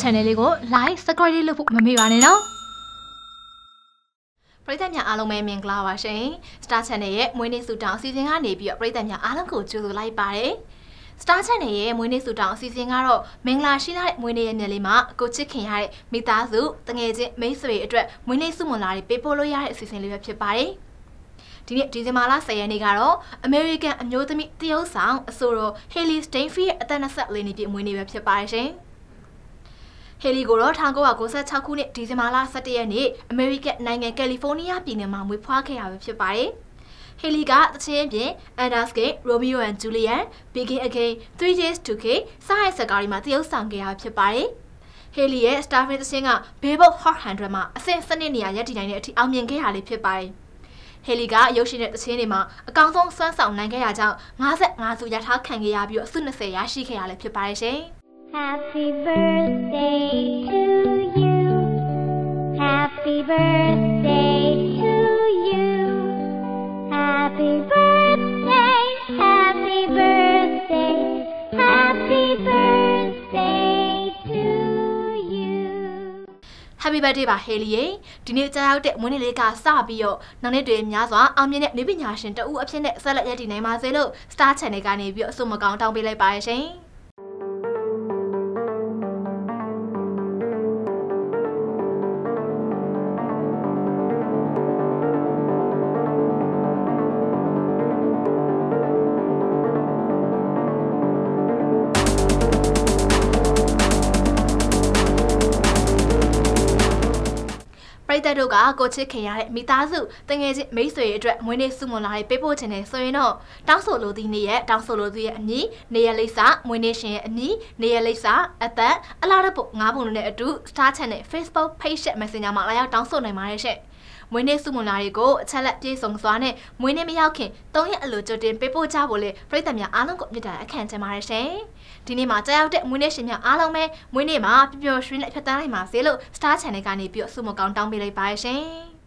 channel လေးကို like subscribe လုပ်ဖို့မမေ့ပါနဲ့နော်ပရိသတ်များအားလုံးပဲမင်္ဂလာပါရှင် Star Channel ရဲ့မွေးနေ့ဆုတောင်းအစီအစဉ်ကနေပြီးတော့ပရိသတ်များအားလုံးကိုကြိုဆိုလိုက်ပါတယ် Star Channel ရဲ့မွေးနေ့ဆုတောင်းအစီအစဉ်ကတော့မင်္ဂလာရှိတဲ့မွေးနေ့ရဲ့နေ့လေးမှာကိုချစ်ခင်ရတဲ့မိသားစုတငယ်ချင်းမိတ်ဆွေအတွက်မွေးနေ့ဆုမွန်လာတွေပေးပို့လို့ရတဲ့အစီအစဉ်လေးပဲဖြစ်ပါတယ်ဒီနေ့ဒီဇင်ဘာလ10ရက်နေ့ကတော့ American အမျိုးသမီးတရုတ်ဆောင်အဆိုတော် Haley Steinfeld ရဲ့အသက်24နှစ်ပြည့်မွေးနေ့ပဲဖြစ်ပါတယ်ရှင်ဟယ်လီကိုတော့1996ခုနှစ်ဒီဇင်ဘာလ17ရက်နေ့အမေရိကန်နိုင်ငံကယ်လီဖိုးနီးယားပြည်နယ်မှာမွေးဖွားခဲ့ရပဲဖြစ်ပါတယ်။ဟယ်လီကတချင်းပြင် Underscape, Romeo and Juliet, Begin Again, 3 Days to K စတဲ့ဇာတ်ကားတွေမှာတရုပ်ဆောင်ခဲ့ရဖြစ်ပါတယ်။ဟယ်လီရဲ့ Starfin တချင်းက Billboard Hot 100မှာအဆင့်7နေရာရပ်တည်နိုင်တဲ့အထိအောင်မြင်ခဲ့ရလေးဖြစ်ပါတယ်။ဟယ်လီကရုပ်ရှင်တဲ့တချင်းတွေမှာအကောင်ဆုံးစွမ်းဆောင်နိုင်ခဲ့ရကြောင်း55ဆုရထားခံခဲ့ရပြီးတော့ဆု20ရရှိခဲ့ရလေးဖြစ်ပါတယ်ရှင်။ Happy birthday to you. Happy birthday to you. Happy birthday, happy birthday, happy birthday to you. Happy birthday ပါ Haley ရေဒီနေ့ကြာရောက်တဲ့မွေးနေ့လေးကစပြီးတော့နောက်နေ့တွေများစွာအောင်မြင်တဲ့နေပညာရှင်တဦးအဖြစ်နဲ့ဆက်လက်ရည်တည်နိုင်ပါစေလို့ Star Channel ကနေပြီးတော့အဆုမကောင်းတောင်းပေးလိုက်ပါရရှင်ပရိသတ်တို့ကကိုချစ်ခင်ရတဲ့မိသားစုတငယ်ချင်းမိတ်ဆွေတွေအတွက်မွေးနေ့ဆုမွန်လာတွေပေးပို့ခြင်းနဲ့ဆိုရင်တော့တောင်းဆိုလိုသည့်နေ့ရက်တောင်းဆိုလိုသူရဲ့အမည်နေရလိပ်စာမွေးနေ့ရှင်ရဲ့အမည်နေရလိပ်စာအသက်အလားတပုတ်9ပုံနဲ့အတူ Star Channel Facebook Page Messenger မှာလာရောက်တောင်းဆိုနိုင်ပါတယ်ရှင့်မွေးနေ့ဆုမွန်လာတွေကိုအချက်လက်ပြေဆုံးစွာနဲ့မွေးနေ့မရောက်ခင်3ရက်အလိုကြိုတင်ပေးပို့ကြဖို့လေပရိသတ်များအားလုံးကိုမြစ်တာအခန့်ချင်ပါတယ်ရှင်ဒီနေ့မှာကြာရောက်တဲ့မွေးနေ့ရှင်များအားလုံးပဲမွေးနေ့မှာပျော်ပျော်ရွှင်နဲ့ဖြတ်သန်းနိုင်ပါစေလို့ Star Channel ကနေပြီးဆုမကောင်းတောင်းပေးလိုက်ပါရှင်